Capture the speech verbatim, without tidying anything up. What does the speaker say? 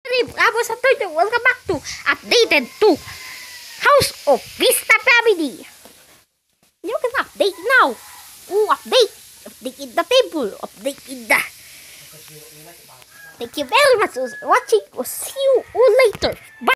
Bravo sa Toy. Welcome back to Updated to House of Vista Family. You can update now. Oh, update. Update in the table. Update in the... Thank you very much for watching. We'll see you all later. Bye.